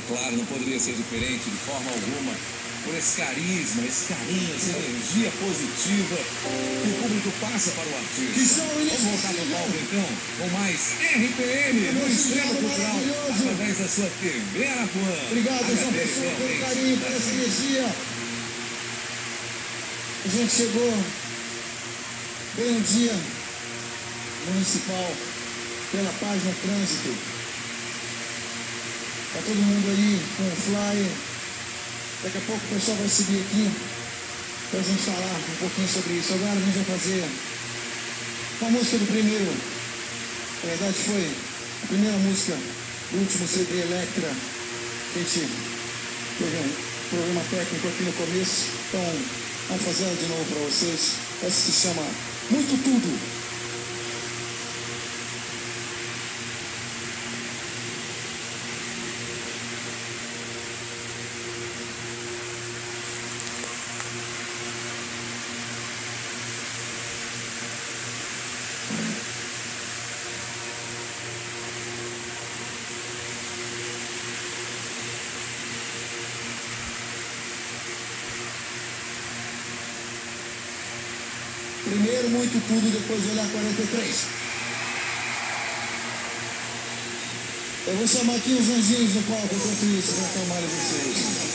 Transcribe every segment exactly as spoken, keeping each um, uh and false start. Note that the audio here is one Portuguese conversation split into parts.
Claro, não poderia ser diferente de forma alguma. Por esse carisma, esse carinho, essa energia positiva que o público passa para o artista. Vamos voltar para o palco então, com mais R P M no Estrela Cultural, através da sua T V Arapuã. Obrigado, João Pessoa, pelo carinho, por essa energia. A gente chegou bem no dia municipal, pela paz no trânsito. Tá todo mundo aí com o flyer. Daqui a pouco o pessoal vai subir aqui para a gente falar um pouquinho sobre isso. Agora a gente vai fazer uma música do primeiro. Na verdade foi a primeira música do último C D Electra. A gente teve um problema técnico aqui no começo. Então vamos fazer ela de novo para vocês. Essa se chama Muito Tudo. Primeiro, Muito Tudo, depois Olhar quarenta e três. Eu vou chamar aqui os anjinhos no palco enquanto isso, para acalmar vocês.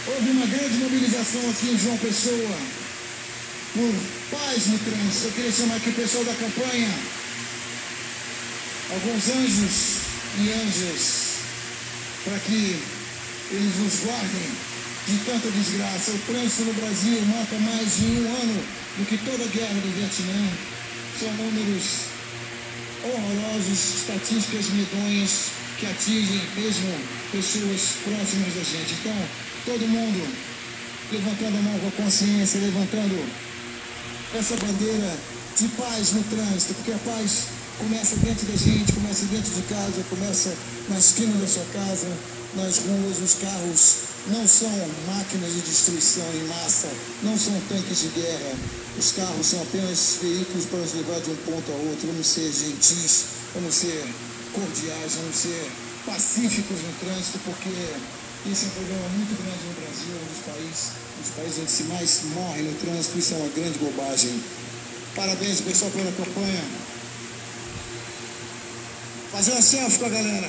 Houve uma grande mobilização aqui em João Pessoa por paz no trânsito. Eu queria chamar aqui o pessoal da campanha, alguns anjos e anjas, para que eles nos guardem de tanta desgraça. O trânsito no Brasil mata mais de um ano do que toda a guerra do Vietnã. São números horrorosos, estatísticas medonhas que atingem mesmo pessoas próximas da gente. Então, todo mundo levantando a mão com a consciência, levantando essa bandeira de paz no trânsito, porque a paz começa dentro da gente, começa dentro de casa, começa na esquina da sua casa, nas ruas. Os carros não são máquinas de destruição em massa, não são tanques de guerra. Os carros são apenas veículos para nos levar de um ponto a outro. Vamos ser gentis, vamos ser cordiais, vamos ser pacíficos no trânsito, porque esse é um problema muito grande no Brasil, um dos países, um dos países onde se mais morre no trânsito. Isso é uma grande bobagem. Parabéns, pessoal, pela campanha. Fazer uma selfie com a galera.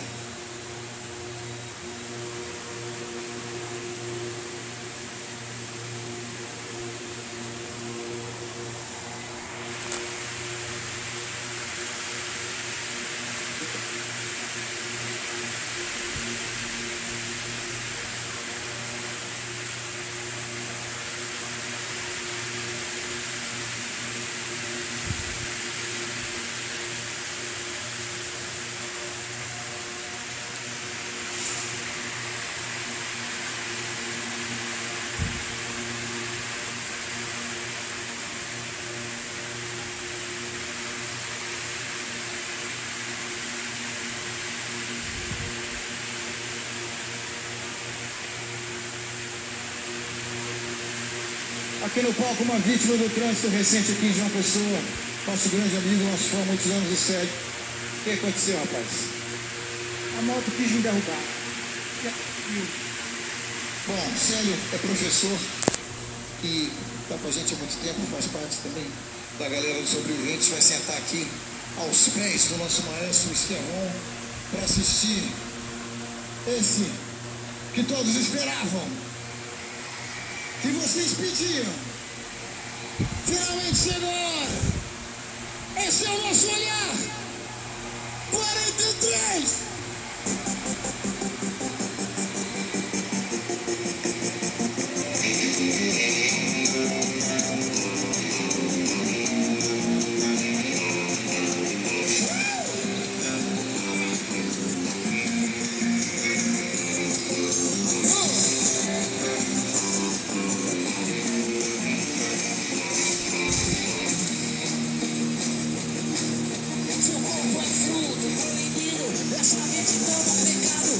Aqui no palco, uma vítima do trânsito recente aqui em João Pessoa, nosso grande amigo, nosso fã há muitos anos, o Célio. O que aconteceu, rapaz? A moto quis me derrubar. Bom, o Célio é professor e está com a gente há muito tempo, faz parte também da galera dos sobreviventes. Vai sentar aqui aos pés do nosso maestro Estevão para assistir esse que todos esperavam, que vocês pediam. Finalmente chegou a hora. Esse é o nosso olhar. quarenta e três. Seu corpo é fruto proibido dessa mente toda pecado.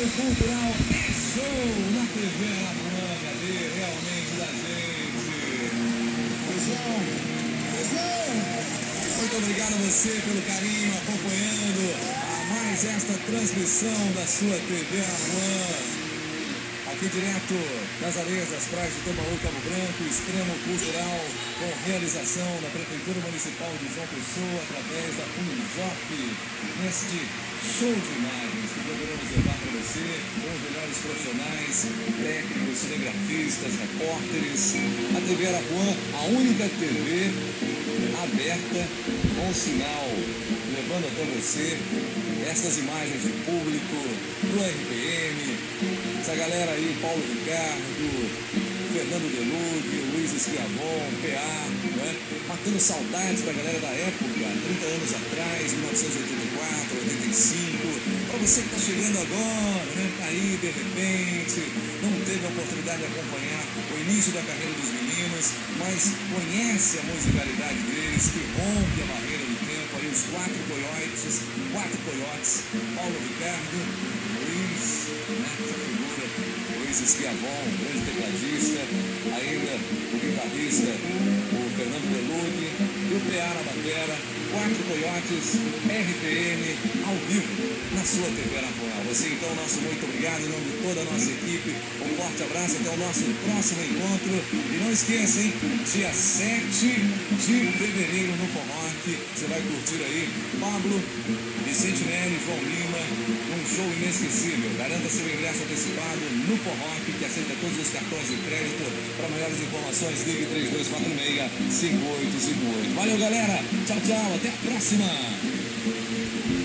Centro Cultural é show na T V Arapuã, cadê realmente da gente? Pessoal, pessoal, muito obrigado a você pelo carinho, acompanhando a mais esta transmissão da sua T V Arapuã. Aqui direto das areias das praias de Tambaú, Cabo Branco, Extremo Cultural, com realização da Prefeitura Municipal de João Pessoa, através da Funjop, neste show de imagens que procuramos levar para você, com os melhores profissionais, técnicos, cinegrafistas, repórteres. A T V Arapuã, a única T V aberta com sinal, levando até você estas imagens de público, do R P M, essa galera aí, Paulo Ricardo, Fernando Delugue, Luiz Esquiavon, P A, né? Matando saudades da galera da época, trinta anos atrás, mil novecentos e oitenta e quatro, oitenta e cinco. Para você que está chegando agora, né? Tá aí de repente, não teve a oportunidade de acompanhar o início da carreira dos meninos, mas conhece a musicalidade deles, que rompe a barreira do tempo, aí os quatro coiotes, quatro coiotes, Paulo Ricardo, Luiz, né? Essa figura, Luiz Esquiavon, grande tecladista, ainda o guitarrista, o Fernando Delugue, e o P A na batera, quatro coiotes, R P M, ao vivo, na sua T V Arapuã. Você então, nosso muito obrigado, em nome de toda a nossa equipe, um forte abraço, até o nosso próximo encontro, e não esqueça, hein, dia sete de fevereiro no Forroc, você vai curtir aí Pablo, Vicente Neri, João Lima, um show inesquecível. Garanta seu ingresso antecipado no Forroc, que aceita todos os cartões de crédito. Para maiores informações, ligue três dois quatro seis, cinco oito cinco oito. Valeu, galera. Tchau, tchau. Até a próxima.